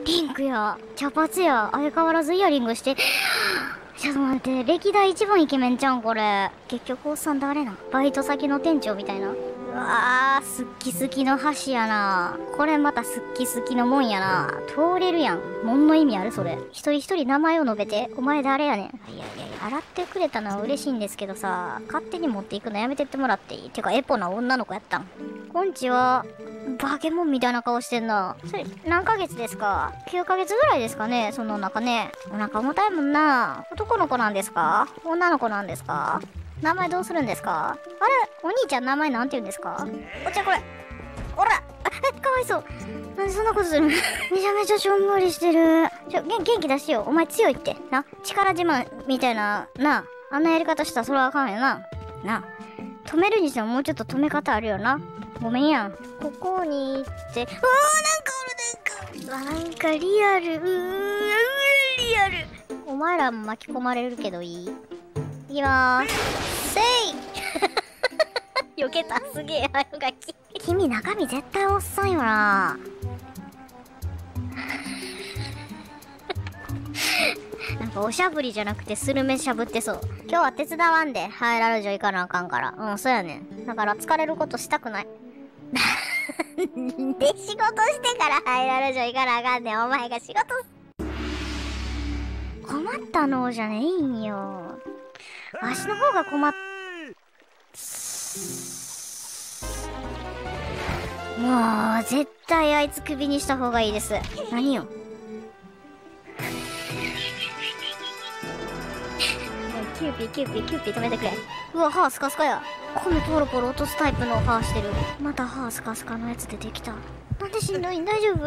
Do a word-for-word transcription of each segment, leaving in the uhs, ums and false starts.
ピンクや、茶髪や、相変わらずイヤリングして。ちょっと待って、歴代一番イケメンちゃんこれ。結局おっさん誰なん？バイト先の店長みたいな。うわー、すっきすきの箸やな。これまたすっきすきのもんやな。通れるやん。もんの意味あるそれ。一人一人名前を述べて、お前誰やねん。いやいやいや、洗ってくれたのは嬉しいんですけどさ、勝手に持っていくのやめてってもらっていい？てかエポな女の子やったん？こんちは、バケモンみたいな顔してんな。それ、何ヶ月ですか？ きゅう ヶ月ぐらいですかね、その中ね。お腹重たいもんな。男の子なんですか？女の子なんですか？名前どうするんですか？あれ、お兄ちゃん名前なんて言うんですか？お茶これ。おら！え、かわいそう。なんでそんなことする？めちゃめちゃしょんぼりしてる。ちょ、元気出してよ。お前強いって。な。力自慢みたいな、な。あんなやり方したらそれはあかんよな。な。止めるにしてももうちょっと止め方あるよな。ごめんやん。ここに行って。うわー、なんかおる、なんか。うわ、なんかリアル。うー、リアル。お前らも巻き込まれるけどいい？いきまーす。せい避けた。すげえ、はよがき。君中身絶対おっさんよな。なんかおしゃぶりじゃなくてスルメしゃぶってそう。今日は手伝わんで入られじゃいかなあかんから。うん、そうやねん。だから疲れることしたくない。で、仕事してから入られじゃいかなあかんねん。お前が仕事困ったのじゃねえんよ。わしの方が困っ、もう、絶対あいつクビにした方がいいです。何よ。キューピー、キューピー、キューピー止めてくれ。うわ、歯スカスカや。米ポロポロ落とすタイプの歯してる。また歯スカスカのやつ出てきた。なんでしんどいん？大丈夫？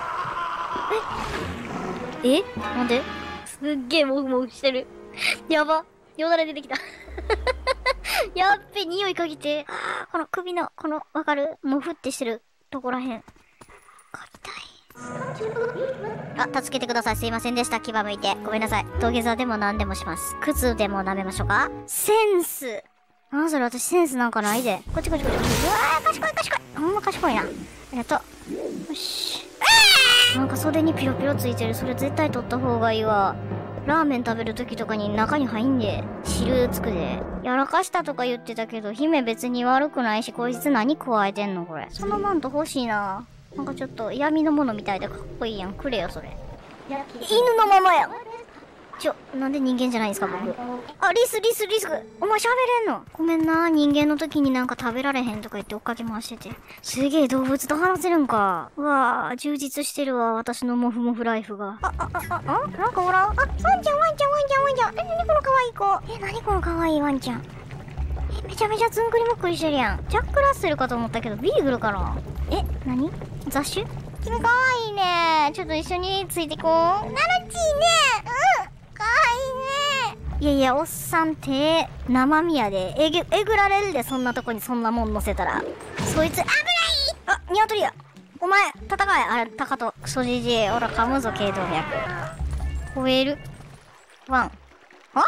ええなんですっげえモフモフしてる。やば。よだれ出てきた。やっべ、匂い嗅ぎて。あー、この首の、この、わかる？モフってしてるとこらへん。嗅ぎたい。あ、助けてください。すいませんでした。牙向いて。ごめんなさい。土下座でも何でもします。靴でも舐めましょうか？センス。なんそれ、私センスなんかないで。こっちこっちこっち。うわー、賢い賢い。ほんま賢いな。ありがとう。よし。なんか袖にピロピロついてる。それ絶対取った方がいいわ。ラーメン食べるときとかに中に入んで、汁つくで。やらかしたとか言ってたけど、姫別に悪くないし、こいつ何加えてんのこれ。そのマント欲しいな。なんかちょっと闇のものみたいでかっこいいやん。くれよ、それ。犬のままやん。ちょ、なんで人間じゃないんですか、僕。あ、リス、リス、リス。お前喋れんの？ごめんな、人間の時になんか食べられへんとか言って追っかけ回してて。すげえ動物と話せるんか。うわぁ、充実してるわ、私のモフモフライフが。あ、あ、あ、あ、あ、なんかおらん？あ、ワンちゃん、ワンちゃん、ワンちゃん、ワンちゃん。え、なにこの可愛い子。え、なにこの可愛いワンちゃん。え、めちゃめちゃずんぐりむっくりしてるやん。ジャックラッセルかと思ったけど、ビーグルかな。え、なに？雑種？君可愛いね。ちょっと一緒についてこう。なるちーね。うん。かわいいね。いやいや、おっさん手、生身やで。えぐ、えぐられるで、そんなとこにそんなもん乗せたら。そいつ、危ない。あ、ニワトリや。お前、戦え。あれ、タカとクソジジイ。おら、噛むぞ、頸動脈。吠える。ワン。あ？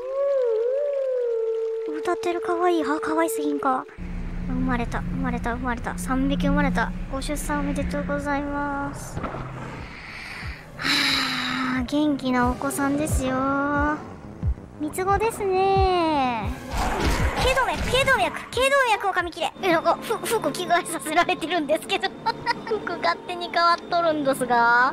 歌ってるかわいい。あ、かわいすぎんか。生まれた、生まれた、生まれた。さんびき生まれた。ご出産おめでとうございます。はぁ、元気なお子さんですよ。三つ子ですね。頸動脈、頸動脈、頸動脈を噛み切れ。え、なんか、ふ、服着替えさせられてるんですけど。服勝手に変わっとるんですが。えー、かわ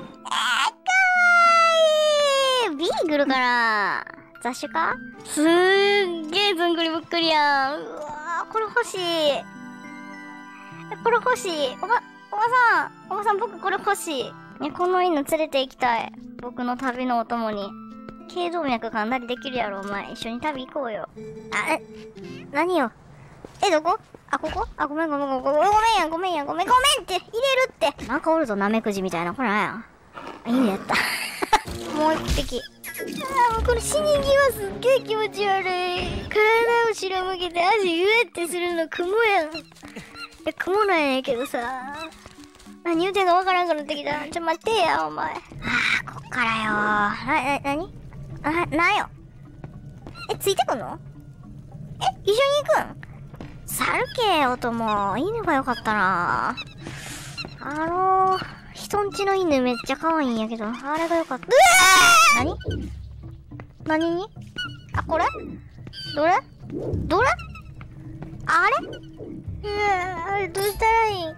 いい。ビーグルかな？雑種か？すーっげーずんぐりむっくりやん。うわー、これ欲しい。これ欲しい。おば、おばさん。おばさん、僕これ欲しい。ね、この犬連れて行きたい。僕の旅のお供に。頸動脈噛んだりできるやろ、お前。一緒に旅行こうよ。あ、え、何よ。え、どこ？あ、ここ？あ、ごめんごめんごめんごめん。ごめんやん、ごめんやん、ごめん、ごめんって入れるって。なんかおるぞ、ナメクジみたいな。これなんや。犬やった。もう一匹。ああ、もうこの死に際すっげえ気持ち悪い。体を後ろ向けて足うえってするの雲やん。いや、雲なんやけどさ。何言うてんのわからんくなってきた。ちょ、待ってや、お前。ああ、こっからよー。な、な、なに？あ、なんよ。え、ついてくんの？え、一緒に行くん？去るけ、お供。犬がよかったな。あのー、 人んちの犬めっちゃ可愛いんやけど、あれがよかった。うわー！何何にあ、これどれどれあれうわあれどうしたらいいどう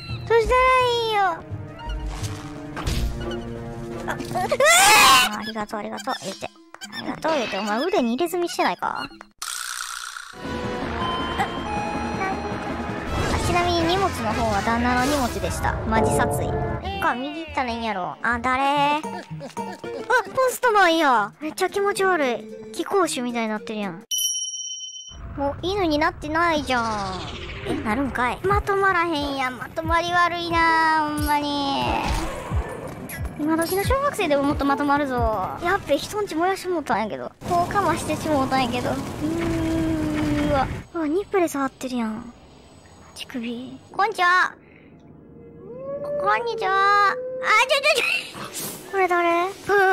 したらいいよ。あ、うわありがとうありがとう言って。ありがとう言って。お前腕に入れ墨してないか。ちなみに荷物の方は旦那の荷物でした。マジ殺意。か、右行ったらいいんやろ。あ、誰あ、ポストマンや。めっちゃ気持ち悪い。貴公子みたいになってるやん。もう犬になってないじゃん。え、なるんかい。まとまらへんやん。まとまり悪いなほんまに。今時の小学生でももっとまとまるぞ。やっべ、人んち燃やしてもうたんやけど。こうかましてしもうたんやけど。うーわ。うわ、ニップレス貼ってるやん。乳首。こんにちは。こんにちは。あ、ちょちょちょ。これ誰？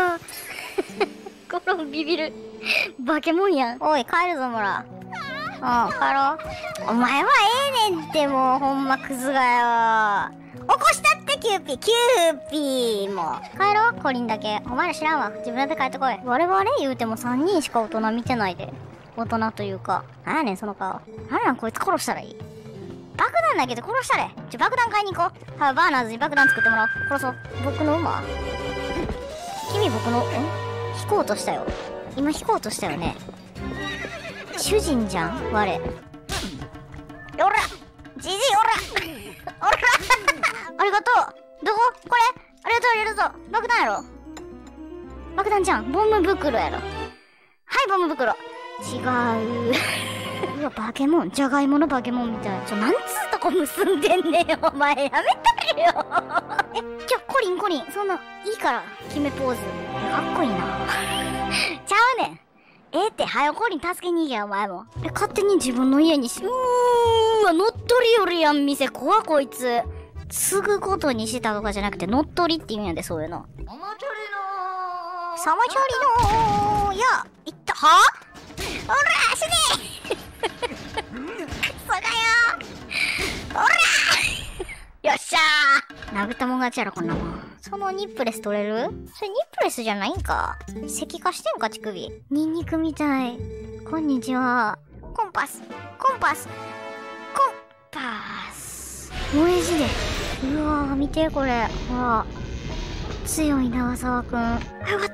このビビる。化け物やん。おい、帰るぞ、もら。うん、帰ろう。お前はええねんって、もう、ほんまクズがよ。起こしたって、キューピー。キューピーも。帰ろう、コリンだけ。お前ら知らんわ。自分で帰ってこい。我々言うてもさんにんしか大人見てないで。大人というか。なんやねん、その顔。なんなんこいつ殺したらいい。爆弾投げて殺したれ。ちょ、爆弾買いに行こう。はい、バーナーズに爆弾作ってもらおう。殺そう。僕の馬君僕の、え引こうとしたよ。今引こうとしたよね。主人じゃん我。おらじじいおらおらありがとう。どここれありがとうありがとう。爆弾やろ爆弾じゃん。ボム袋やろ。はい、ボム袋。違う。うわ、バケモン。じゃがいものバケモンみたい。ちょ、なんつうとこ結んでんねん、お前。やめたれよ。え、ちょ、コリンコリン。そんな、いいから、決めポーズ。かっこいいな。ちゃうねん。ええって、はよコリン助けに行けよ、お前も。え、勝手に自分の家にし、うーわ、乗っ取りよるやん、店。怖こいつ。継ぐことにしたとかじゃなくて、乗っ取りって言うんやで、そういうの。おまちょりのー。さまちょりのー。いや、いった。はぁおらー、死ねークソがよーおらーよっしゃー殴ったもん勝ちやろ、こんなもん。そのニップレス取れるそれニップレスじゃないんか石化してんか、乳首。ニンニクみたい。こんにちは。コンパス。コンパス。コンパス。萌え字で。うわー、見て、これ。ほら。強い長沢くん。よかった。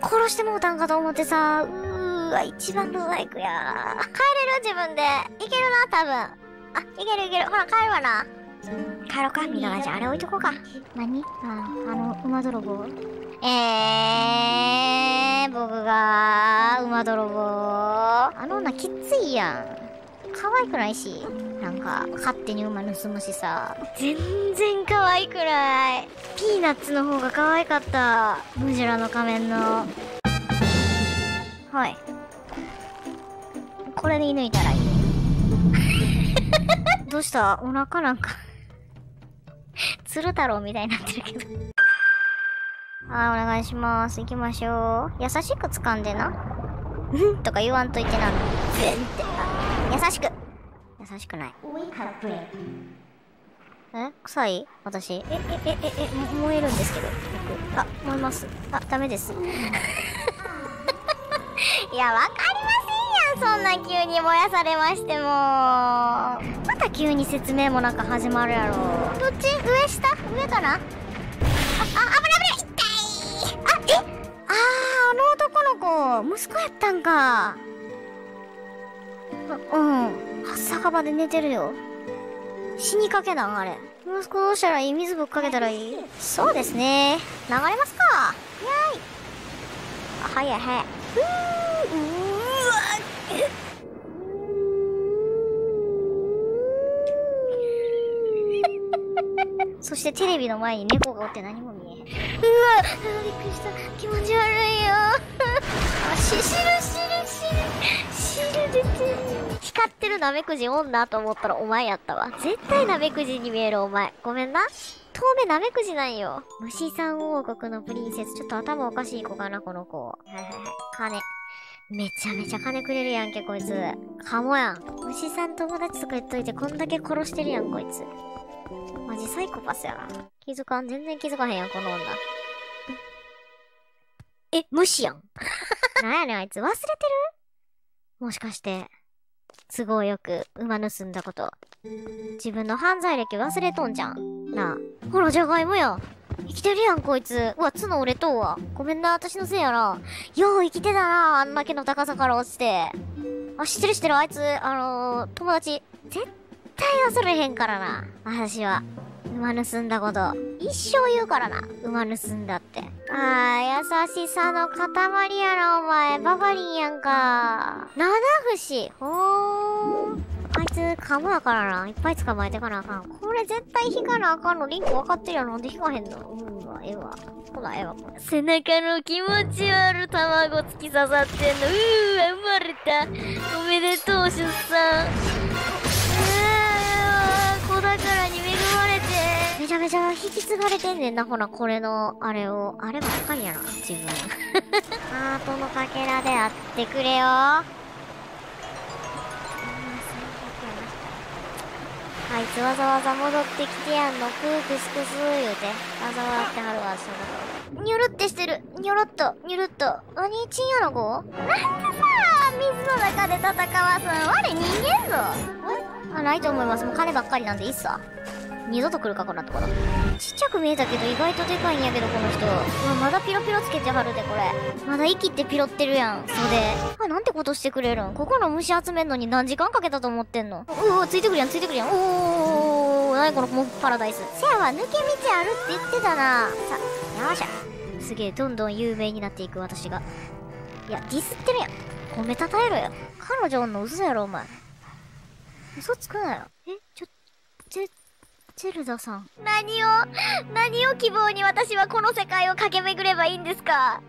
殺してもうたんかと思ってさ。うーわ、一番ブザイクや。帰れる自分で。いけるな、多分。あ、いけるいける。ほら、帰るわな。帰ろうかみんな。じゃあ、あれ置いとこうか。何あ、あの、馬泥棒えー、僕が、馬泥棒。あの女きついやん。可愛くないし。なんか、勝手に馬盗むしさ。全然可愛くない。ピーナッツの方が可愛かった。ムジュラの仮面の。はい。これで射抜いたらいい。どうしたお腹なんか鶴太郎みたいになってるけどはい、お願いします。行きましょう。優しく掴んでな。うんとか言わんといてな。全って。優しく。優しくない。え臭い私。え、え、え、え、え、燃えるんですけど。僕。あ、燃えます。あ、ダメです。いや、わかりませんやん。そんな急に燃やされましても。また急に説明もなく始まるやろ。どっち上下上かなあ、あ、危ない危ない痛いあ、えあー、あの男の子、息子やったんか。う、うん。酒場で寝てるよ。死にかけなんあれ。息子どうしたらいい水ぶっかけたらいいそうですね。流れますかやーい。あ、早い早い。うー、うーわそしてテレビの前に猫がおって何も見えへん。うわびっくりした。気持ち悪いよ。あ、し、しるしるしる。しる出てる。光ってるナメクジ女と思ったらお前やったわ。絶対ナメクジに見えるお前。ごめんな。遠目ナメクジなんよ。虫さん王国のプリンセス。ちょっと頭おかしい子かな、この子。はいはいはい。金。めちゃめちゃ金くれるやんけ、こいつ。カモやん。虫さん友達とか言っといてこんだけ殺してるやん、こいつ。 マジサイコパスやな。気づかん、全然気づかへんやん、この女。え、無視やん。なんやねん、あいつ忘れてる？もしかして、都合よく馬盗んだこと。自分の犯罪歴忘れとんじゃん。なあ。ほら、じゃがいもやん。生きてるやん、こいつ。うわ、角折れとうわ。ごめんな、私のせいやな。よう生きてたな、あんだけの高さから落ちて。あ、知ってる知ってる、あいつ、あのー、友達。絶対忘れへんからな。私は。馬盗んだこと。一生言うからな。馬盗んだって。あー、優しさの塊やな、お前。ババリンやんか。七節。ほーん。あいつ、噛むやからな。いっぱい捕まえてかなあかん。これ絶対引かなあかんの。リンク分かってるやろ。なんで引かへんの？うんわ、ええわ。ほな、ええわ、これ。背中の気持ち悪卵突き刺さってんの。うーわ、生まれた。おめでとう、出産。子宝に恵まれて。めちゃめちゃ引き継がれてんねんな、ほら、これの、あれを。あればっかりやな、自分。ハートのかけらであってくれよ。あいつわざわざ戻ってきてやんの。クークスクス言うて。わざ笑ってはるわ、そのこと。ニョロってしてる。ニョロっと、ニョロっと。何チンやろこ？なんでさ、水の中で戦わすん？我人間ぞ。あ、ないと思います。もう金ばっかりなんでいいっすわ。二度と来るか、こんなところ。ちっちゃく見えたけど意外とでかいんやけど、この人。うわ、まだピロピロつけてはるで、これ。まだ息ってピロってるやん、袖。あ、なんてことしてくれるん？ここの虫集めんのに何時間かけたと思ってんの？うわ、ついてくるやん、ついてくるやん。おー、なにこのモフパラダイス。せやわ、抜け道あるって言ってたな。さ、よーしゃ。すげえ、どんどん有名になっていく私が。いや、ディスってるやん。褒めたたえろよ。彼女おんの嘘やろ、お前。嘘つくなよ。え、ちょ、ぜ、ゼルダさん。何を、何を希望に私はこの世界を駆け巡ればいいんですか？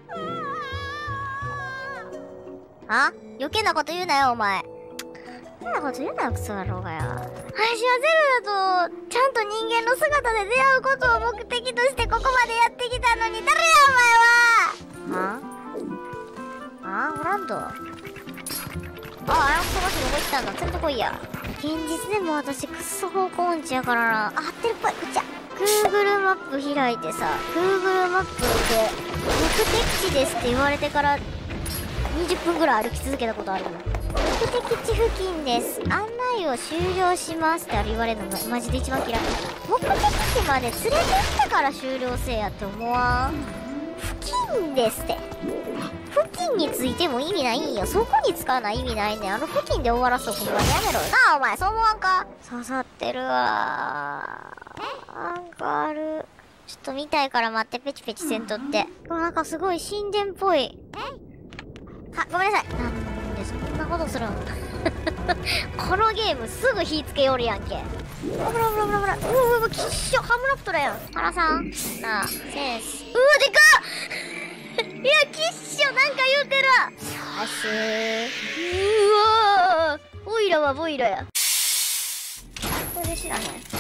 あ？余計なこと言うなよ、お前。余計なこと言うなよ、クソ野郎がよ。私はゼルダと、ちゃんと人間の姿で出会うことを目的としてここまでやってきたのに、誰や、お前は！はあ？おらんと。あ、あのクソガキどこ行ったんだ？連れてこいや。現実でも私クソ方向音痴やからな。あ、合ってるっぽい。こっちや。Google マップ開いてさ、Google マップで目的地ですって言われてからにじゅっぷんぐらい歩き続けたことあるもん。目的地付近です。案内を終了しますってあれ言われるのがマジで一番嫌い。目的地まで連れてってから終了せえやって思わん？付近ですって。付近についても意味ないんよ。そこに使わない意味ないねん。あの付近で終わらすとこまでやめろよなあ、お前。そう思わんか？刺さってるわー。なんかある。ちょっと見たいから待って、ペチペチせんとって。なんかすごい神殿っぽい。あ、ごめんなさい。なんでそんなことするん？このゲームすぐ火つけよるやんけ。ブラブラブラブラブラ。うわうわ、きっしょ。ハムラプトラやん。原さんなあ、センス。うわ、でかっいや、きっしょ、なんか言うてる。よしー。うわー。オイラはボイラや。これで知らへん。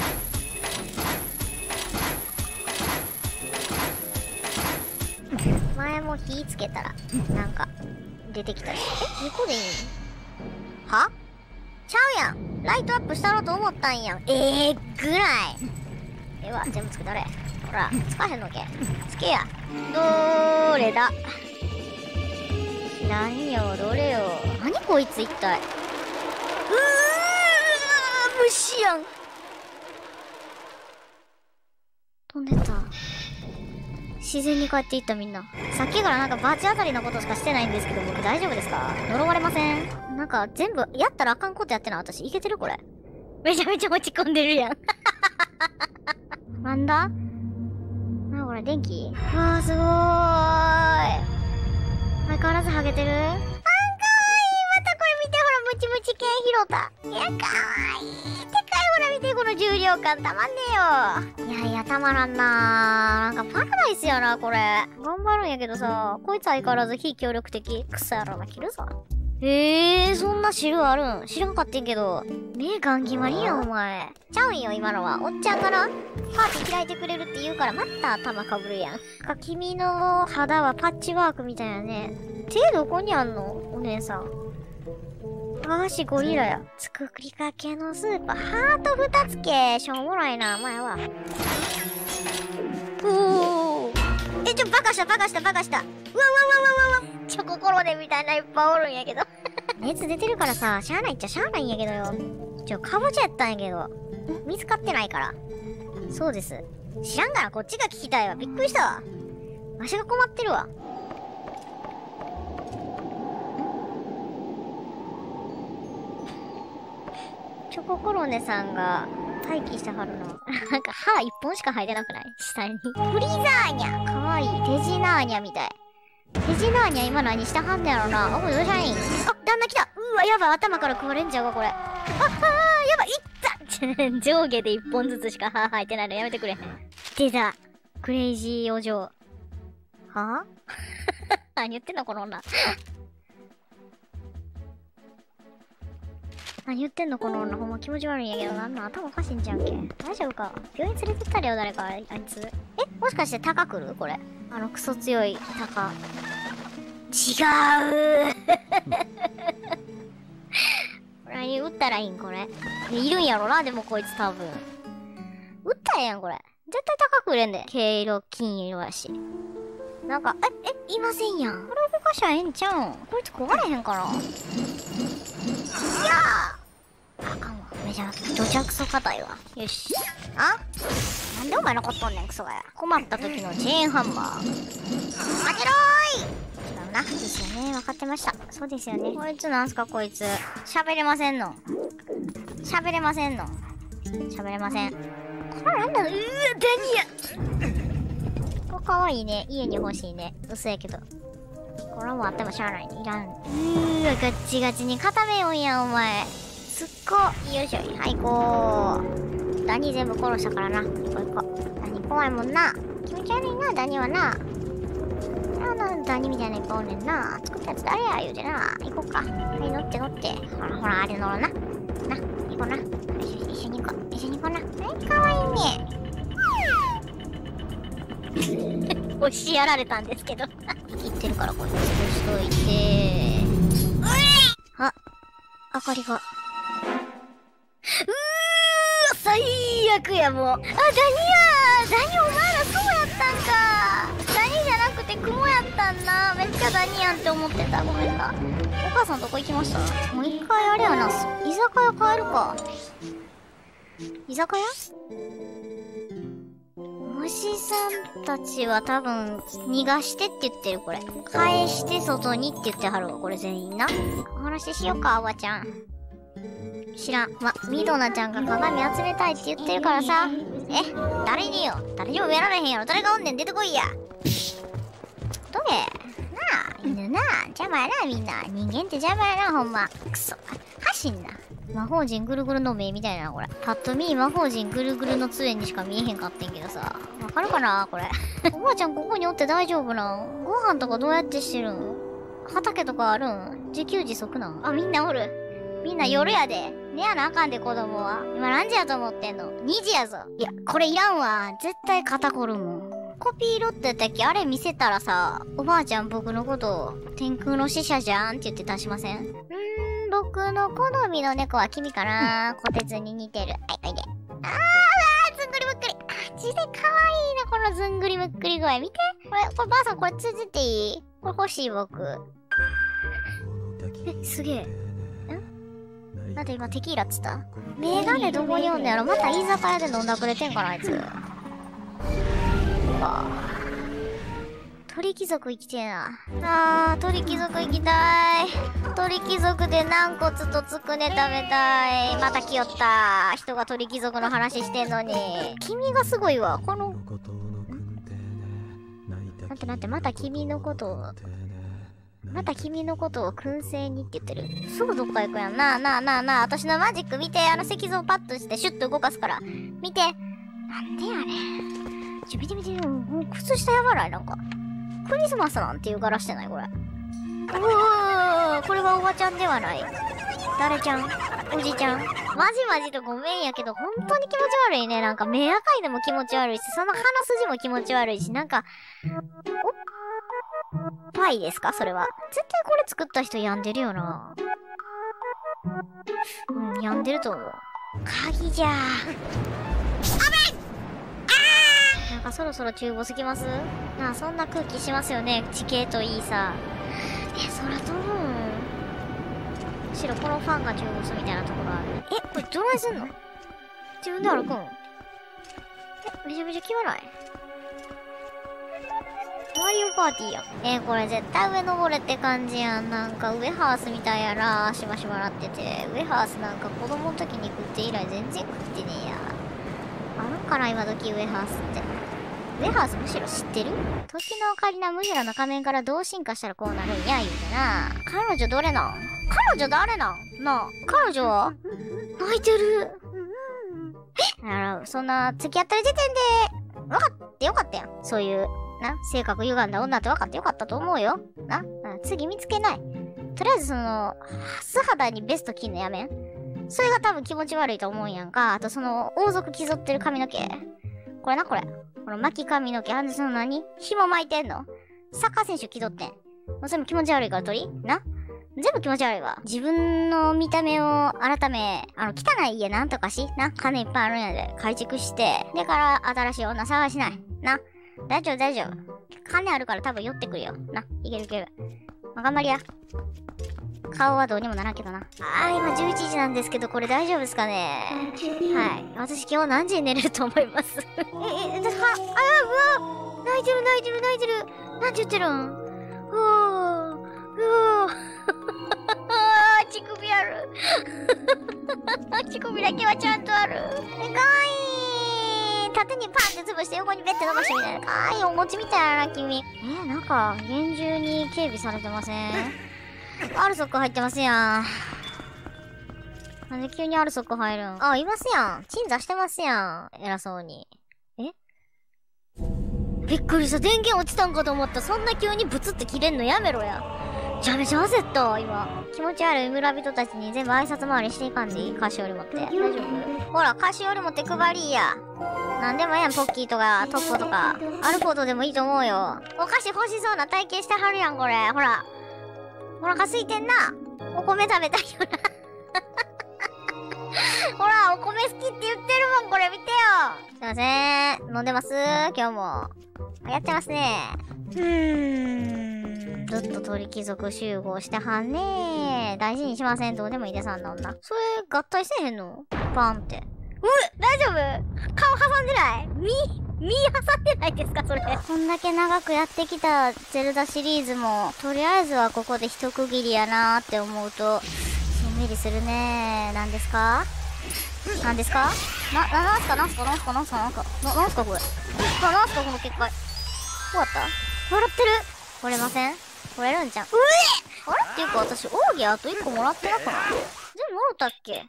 前も火つけたら、なんか、出てきたし。え、にこでいいの？は？ちゃうやん。ライトアップしたろうと思ったんやん。ええー、ぐらい。ええわ、全部つけたれ。ほら、つかへんのけ。つけや。どーれだ。何よ、どれよ。何こいつ一体。うー、虫やん。飛んでった。自然に帰っていったみんな。さっきからなんかバチ当たりのことしかしてないんですけど、僕大丈夫ですか？呪われません？なんか全部やったらあかんことやってな、私。いけてるこれ。めちゃめちゃ落ち込んでるやん。なんだ？な、これ電気？うわー、すごーい。相変わらずハゲてる？あー、かわいい。またこれ見て、ほら、ムチムチ犬拾った。いや、かわいい。でかい、ほら見て、この重量感たまんねえよ。いやいや、たまらんなー。なんかパラダイスやな、これ。頑張るんやけどさ、こいつ相変わらず非協力的。クソ野郎が切るぞ。えー、そんな汁あるん？知らんかってんけど。目ガン決まりやん、お前。ちゃうんよ、今のは。おっちゃんがな、パーティー開いてくれるって言うから、また頭かぶるやん。か、君の肌はパッチワークみたいなね。手どこにあんの？お姉さん。 高橋ゴリラや。作りかけのスープ。ハート二つけ。しょうもないな。前は。おー。え、ちょ、バカした、バカした、バカした。うわうわうわうわうわ。チョココロネみたいないっぱいおるんやけど。熱出てるからさ、しゃあないっちゃしゃあないんやけどよ。ちょ、かぼちゃやったんやけど。見つかってないから。そうです。知らんがな、こっちが聞きたいわ。びっくりしたわ。わしが困ってるわ。チョココロネさんが待機してはるの。なんか歯一本しか生えてなくない？下に。フリザーニャかわいい。テジナーニャみたい。テジナーニャ今何してはんねやろな。お、どうしたらいいん？あ、旦那来た。うわ、やばい。頭から食われんちゃうか、これ。あ、あー、やばい。いった上下で一本ずつしか歯生えてないのやめてくれ。出た。クレイジーお嬢。はぁ何言ってんの、この女。何言ってんのこの女。ほんま気持ち悪いんやけど、なんなん頭おかしいんじゃんけ。大丈夫か？病院連れてったらよ、誰か、あいつ。え、もしかしてタカ来るこれ。あのクソ強いタカ。違う何撃ったらいいんこれ。いるんやろな、でもこいつ多分。撃ったらええやん、これ。絶対高く売れんで。毛色、金色やし。なんか、え、え、いませんやん。これ動かしゃええんちゃうん。こいつ壊れへんかな。いやーあかんわ。めちゃ、どちゃくそ硬いわ。よし。あなんでお前残っとんねん、クソがや。困った時のチェーンハンマー。負けろーい違うな。ですよね。分かってました。そうですよね。こいつなんすか、こいつ。喋れませんの。喋れませんの。喋れません。これなんだうー、ダニヤこれかわいいね。家に欲しいね。薄いけど。これもあってもしゃあないね。いらん。うーわ、ガッチガチに固めよんや、お前。すっごい。よいしょ。はい、こう。ダニ全部殺したからな。行こう行こう。ダニ怖いもんな。気持ち悪いな、ダニはな。あの、ダニみたいなのいっぱいおんねんな。作ったやつ誰や言うてな。行こうか。はい、乗って乗って。ほらほら、あれ乗ろうな。な、行こうな。一緒に行こう。一緒に行こうな。はい、かわいいね。押しやられたんですけど生きてるからこれ潰しといてあ、明かりがうー最悪やもうあ、ダニやダニお前らそうやったんかダニじゃなくて雲やったんなめっちゃダニやんって思ってたごめんなお母さんどこ行きましたもう一回あれやな居酒屋帰るか居酒屋虫さんたちは多分、逃がしてって言ってる、これ。返して外にって言ってはるわ、これ全員な。お話ししようか、おばちゃん。知らん。ま、ミドナちゃんが鏡集めたいって言ってるからさ。え誰によ誰にもやられへんやろ。誰がおんねん出てこいや。どれなあ、犬な邪魔やな、みんな。人間って邪魔やな、ほんま。くそ。走んな。魔法陣ぐるぐるの目みたいな、これ。パッと見、魔法陣ぐるぐるの杖にしか見えへんかってんけどさ。わかるかなこれ。おばあちゃんここにおって大丈夫なんご飯とかどうやってしてるん畑とかあるん自給自足なんあ、みんなおる。みんな夜やで。寝やなあかんで、子供は。今何時やと思ってんの ?に 時やぞ。いや、これいらんわ。絶対肩こるもん。コピーロットやったっけあれ見せたらさ、おばあちゃん僕のこと、天空の使者じゃんって言って出しませんんーん、僕の好みの猫は君かなこてつに似てる。はい、おいで。あー、ずんぐりむっくり。マジで可愛いな、このずんぐりむっくり具合。見て。これ、こればあさんこれついてていいこれ欲しい僕。え、すげえ。んなんで今テキーラっつったメガネどこにおんのやろまた居酒屋で飲んだくれてんかなあいつ。あ鳥貴族行きてえな。あー、鳥貴族行きたい。鳥貴族で軟骨とつくね食べたい。また来よった。人が鳥貴族の話してんのに。君がすごいわ。この、なんてなんて、また君のことを、また君のことを燻製にって言ってる。すぐどっか行くやん。なあなあなあなあ。私のマジック見て。あの石像パッとしてシュッと動かすから。見て。なんでやねん。ちょ、見て見て。もう靴下やばないなんか。クリスマスなんていう柄してないこれ。うーこれはおばちゃんではない。誰ちゃんおじちゃんマジマジとごめんやけど、本当に気持ち悪いね。なんか目赤いのも気持ち悪いし、その鼻筋も気持ち悪いし、なんか、おっぱいですかそれは。絶対これ作った人病んでるよな。 うん、病んでると思う。鍵じゃー。なんかそろそろ中ボスきます？なあ、そんな空気しますよね。地形といいさ。え、空飛ぶん？むしろこのファンが中ボスみたいなところある。え、これどないすんの？自分で歩くん？え、めちゃめちゃ決まない？マリオパーティーやん。えー、これ絶対上登れって感じやん。なんかウエハースみたいやな。しばしばなってて。ウエハースなんか子供の時に食って以来全然食ってねえや。あるんかな今時ウエハースって。ウエハースむしろ知ってる？時のオカリナムジュラの仮面からどう進化したらこうなるんや言うてな。彼女どれなん？彼女誰なんなあ。彼女は泣いてる。え？あら、そんな付き合ってる時点で分かってよかったやん。そういうな、性格歪んだ女って分かってよかったと思うよ。な、な次見つけない。とりあえずその、素肌にベスト着んのやめん。それが多分気持ち悪いと思うんやんか。あとその、王族気取ってる髪の毛。これな、これ。この巻き髪の毛。あんでその何？紐巻いてんの？サッカー選手気取ってん。もうそれも気持ち悪いから取りな？全部気持ち悪いわ。自分の見た目を改め、あの、汚い家なんとかし、な、金いっぱいあるんやで、改築して、でから新しい女探しない。な。大丈夫大丈夫。金あるから多分寄ってくるよ。な。いけるいける。まあ、頑張りや。顔はどうにもならんけどな。あー、今じゅういちじなんですけど、これ大丈夫ですかね？はい。私今日何時に寝れると思います？え、え、は、あ、うわ、泣いてる泣いてる泣いてる。なんて言ってるん？うおー、うおー。乳首ある。乳首だけはちゃんとある。かわいい。縦にパンって潰して横にベッて伸ばしてみたいな。かわいいお餅みたいな君。えー、なんか厳重に警備されてません？アルソック入ってますやん。なんで急にアルソック入るん？あ、いますやん。鎮座してますやん。偉そうに。え？びっくりした。電源落ちたんかと思った。そんな急にブツって切れんのやめろや。めちゃめちゃ焦った、今。気持ち悪い村人たちに全部挨拶回りしていかんでいい？菓子折り持って。大丈夫？ほら、菓子折り持って配りや。なんでもええやん、ポッキーとか、トッポとか。アルコートでもいいと思うよ。お菓子欲しそうな体型してはるやん、これ。ほら。お腹空いてんな。お米食べたいよな。ほら、お米好きって言ってるもん、これ見てよ。すいません。飲んでます？今日も。やってますね。うーん。ずっと鳥貴族集合してはんねー。大事にしません。どうでもいいです、あんな女。それ、合体せえへんの？バンって。うっ、大丈夫？顔挟んでない？身、身挟んでないですか、それ。こんだけ長くやってきたゼルダシリーズも、とりあえずはここで一区切りやなーって思うと、しんみりするねー。なんですか？なんですか？な、な、なんすかなんすかなんすかなんすかなんすかな、なんすかこれ。な、なんすかこの結界。終わった？笑ってる？折れません？折れるんじゃん。うえ！あれっていうか私、奥義あといっこもらってなくない？全部もろたっけ？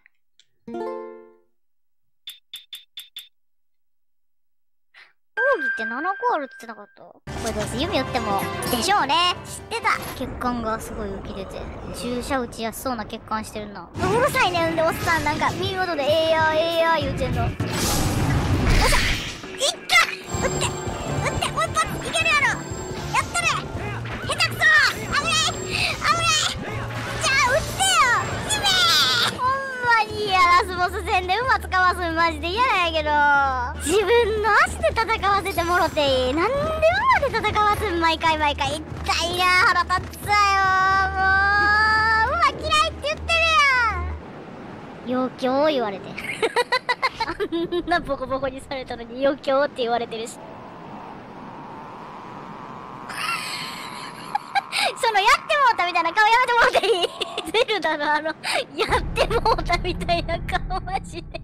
奥義ってななこあるって言ってなかった？これどうせ弓打っても、でしょうね。知ってた。血管がすごい浮き出て、注射打ちやすそうな血管してるな。うるさいね、んでおっさん。なんか、耳元でええやーええやー言うてんの。おっしゃ！いった！撃って！撃って！もう一発いけるやろ！やったれ！下手くそ！危ない！危ない！じゃあ撃ってよ！しめー！ほんまに嫌ラスボス戦で馬使わすんマジで嫌なんやけど。自分の足で戦わせてもろていい。なんで馬で戦わすん毎回毎回。痛いな腹立つわよ。もう馬嫌いって言ってるやん。余興言われて。あんなボコボコにされたのに余興って言われてるし。そのやってもうたみたいな顔やめてもらっていい？ゼルダのあの、やってもうたみたいな顔マジで。